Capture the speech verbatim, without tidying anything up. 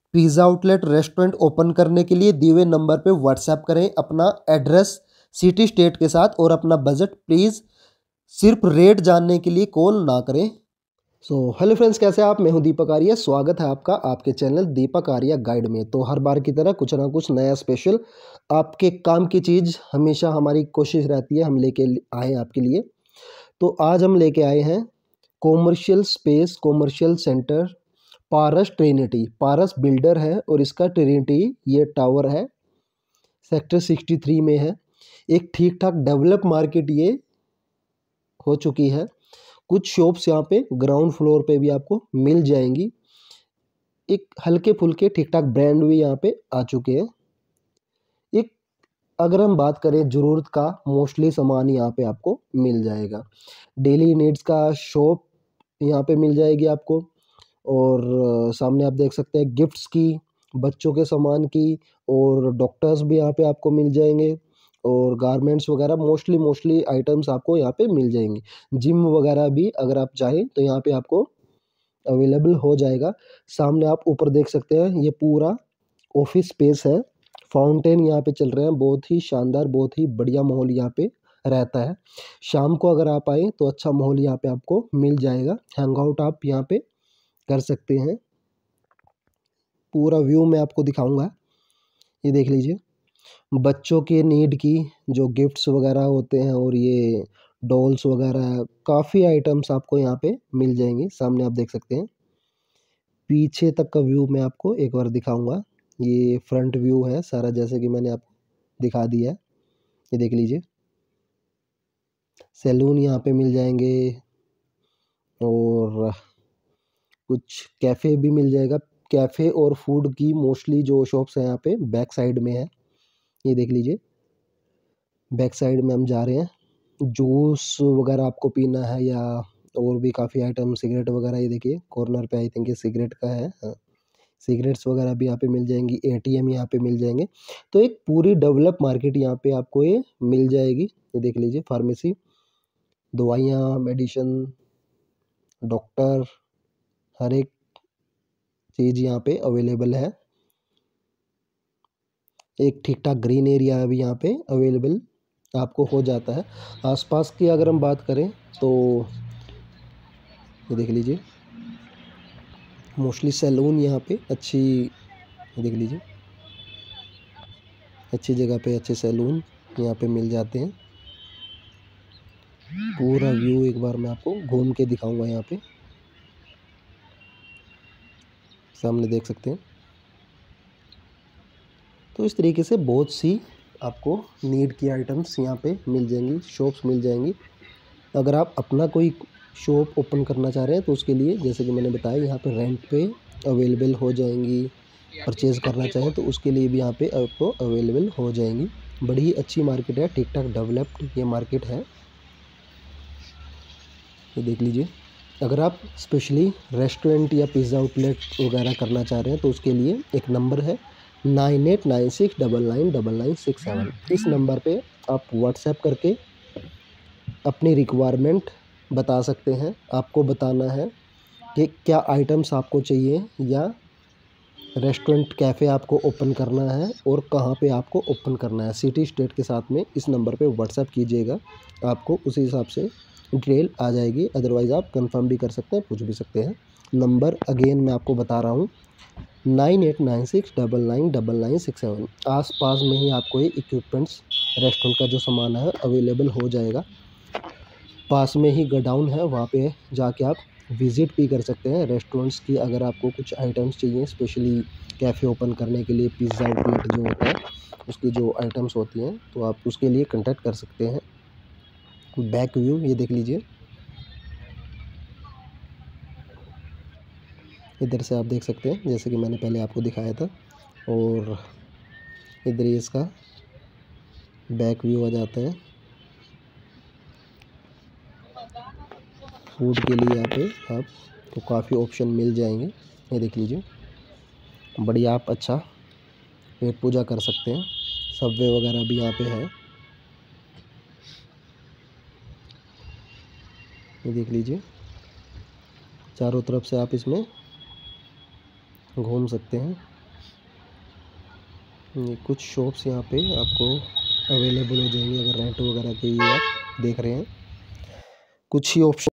Pizza outlet restaurant open करने के लिए दिए हुए नंबर पे व्हाट्सएप करें अपना एड्रेस, सिटी स्टेट के साथ और अपना बजट। प्लीज़ सिर्फ रेट जानने के लिए कॉल ना करें। सो हेलो फ्रेंड्स, कैसे हैं आप? मैं हूं दीपक आर्या। स्वागत है आपका आपके चैनल दीपक आर्या गाइड में। तो हर बार की तरह कुछ ना कुछ नया स्पेशल आपके काम की चीज़ हमेशा हमारी कोशिश रहती है हम लेके आए आपके लिए। तो आज हम लेके आए हैं commercial space commercial centre Paras Trinity. Paras builder है और इसका ट्रिनिटी ये टावर है, सेक्टर सिक्सटी थ्री में है। एक ठीक ठाक डेवलप मार्केट ये हो चुकी है। कुछ शॉप्स यहाँ पे ग्राउंड फ्लोर पे भी आपको मिल जाएंगी। एक हल्के फुल्के ठीक ठाक ब्रांड भी यहाँ पे आ चुके हैं। एक अगर हम बात करें ज़रूरत का मोस्टली सामान यहाँ पे आपको मिल जाएगा। डेली नीड्स का शॉप यहाँ पे मिल जाएगी आपको। और अ, सामने आप देख सकते हैं गिफ्ट्स की, बच्चों के सामान की, और डॉक्टर्स भी यहाँ पे आपको मिल जाएंगे। और गारमेंट्स वगैरह मोस्टली मोस्टली आइटम्स आपको यहाँ पे मिल जाएंगी। जिम वगैरह भी अगर आप चाहें तो यहाँ पे आपको अवेलेबल हो जाएगा। सामने आप ऊपर देख सकते हैं ये पूरा ऑफिस स्पेस है। फाउंटेन यहाँ पे चल रहे हैं, बहुत ही शानदार, बहुत ही बढ़िया माहौल यहाँ पे रहता है। शाम को अगर आप आए तो अच्छा माहौल यहाँ पे आपको मिल जाएगा। हैंग आउट आप यहाँ पे कर सकते हैं। पूरा व्यू मैं आपको दिखाऊंगा, ये देख लीजिए। बच्चों के नीड की जो गिफ्ट्स वगैरह होते हैं और ये डॉल्स वगैरह काफ़ी आइटम्स आपको यहाँ पे मिल जाएंगे। सामने आप देख सकते हैं। पीछे तक का व्यू मैं आपको एक बार दिखाऊंगा। ये फ्रंट व्यू है सारा, जैसे कि मैंने आपको दिखा दिया है। ये देख लीजिए, सैलून यहाँ पे मिल जाएंगे और कुछ कैफ़े भी मिल जाएगा। कैफ़े और फूड की मोस्टली जो शॉप्स हैं यहाँ पे बैक साइड में है। ये देख लीजिए, बैक साइड में हम जा रहे हैं। जूस वगैरह आपको पीना है या और भी काफ़ी आइटम, सिगरेट वगैरह, ये देखिए कॉर्नर पे आई थिंक ये सिगरेट का है। हाँ, सिगरेट्स वगैरह भी यहाँ पे मिल जाएंगी। एटीएम यहाँ पे मिल जाएंगे। तो एक पूरी डेवलप मार्केट यहाँ पे आपको ये मिल जाएगी। ये देख लीजिए, फार्मेसी, दवाइयाँ, मेडिसिन, डॉक्टर, हर एक चीज़ यहाँ पे अवेलेबल है। एक ठीक ठाक ग्रीन एरिया भी यहाँ पे अवेलेबल आपको हो जाता है। आसपास की अगर हम बात करें तो ये देख लीजिए, मोस्टली सैलून यहाँ पे अच्छी, देख लीजिए, अच्छी जगह पे अच्छे सैलून यहाँ पे मिल जाते हैं। पूरा व्यू एक बार मैं आपको घूम के दिखाऊंगा। यहाँ पे सामने देख सकते हैं। तो इस तरीके से बहुत सी आपको नीड की आइटम्स यहाँ पे मिल जाएंगी, शॉप्स मिल जाएंगी। अगर आप अपना कोई शॉप ओपन करना चाह रहे हैं तो उसके लिए जैसे कि मैंने बताया यहाँ पे रेंट पे अवेलेबल हो जाएंगी। परचेज़ करना चाहें तो उसके लिए भी यहाँ पे आपको अवेलेबल हो जाएंगी। बड़ी ही अच्छी मार्केट है, ठीक ठाक डेवलप्ड ये मार्केट है। ये देख लीजिए, अगर आप स्पेशली रेस्टोरेंट या पिज़्ज़ा आउटलेट वगैरह करना चाह रहे हैं तो उसके लिए एक नंबर है nine eight nine six double nine double nine six seven. इस नंबर पे आप व्हाट्सएप करके अपनी रिक्वायरमेंट बता सकते हैं। आपको बताना है कि क्या आइटम्स आपको चाहिए या रेस्टोरेंट कैफ़े आपको ओपन करना है और कहाँ पे आपको ओपन करना है। सिटी स्टेट के साथ में इस नंबर पे व्हाट्सएप कीजिएगा, आपको उसी हिसाब से डिटेल आ जाएगी। अदरवाइज़ आप कंफर्म भी कर सकते हैं, पूछ भी सकते हैं। नंबर अगेन मैं आपको बता रहा हूँ, nine eight nine six double nine double nine six seven. आस पास में ही आपको ये इक्विपमेंट्स रेस्टोरेंट का जो सामान है अवेलेबल हो जाएगा। पास में ही गोडाउन है, वहाँ पे जाके आप विज़िट भी कर सकते हैं रेस्टोरेंट्स की। अगर आपको कुछ आइटम्स चाहिए स्पेशली कैफ़े ओपन करने के लिए, पिज़्ज़ा आउटलेट जो होता है उसकी जो आइटम्स होती हैं, तो आप उसके लिए कांटेक्ट कर सकते हैं। बैक व्यू ये देख लीजिए, इधर से आप देख सकते हैं जैसे कि मैंने पहले आपको दिखाया था। और इधर ही इसका बैक व्यू आ जाता है। फूड के लिए यहाँ पे आपको काफ़ी ऑप्शन मिल जाएंगे। ये देख लीजिए, बढ़िया, आप अच्छा पेट पूजा कर सकते हैं। सबवे वगैरह भी यहाँ पे है, ये देख लीजिए। चारों तरफ से आप इसमें घूम सकते हैं। ये कुछ शॉप्स यहाँ पे आपको अवेलेबल हो जाएंगे अगर रेंट वगैरह के लिए आप देख रहे हैं। कुछ ही ऑप्शन